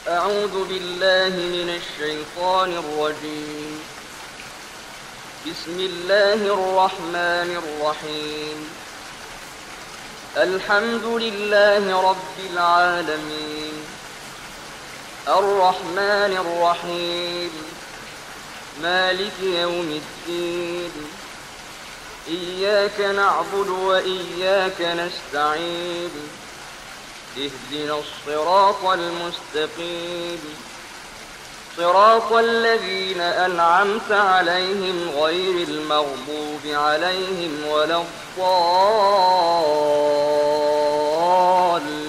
أعوذ بالله من الشيطان الرجيم. بسم الله الرحمن الرحيم. الحمد لله رب العالمين، الرحمن الرحيم، مالك يوم الدين، إياك نعبد وإياك نستعين، اهدنا الصراط المستقيم، صراط الذين أنعمت عليهم غير المغضوب عليهم ولا الضالين.